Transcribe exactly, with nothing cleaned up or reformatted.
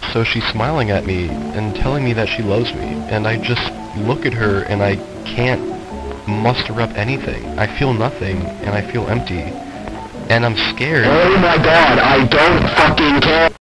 So she's smiling at me and telling me that she loves me, and I just look at her and I can't muster up anything. I feel nothing, and I feel empty. And I'm scared. Oh my god, I don't fucking care!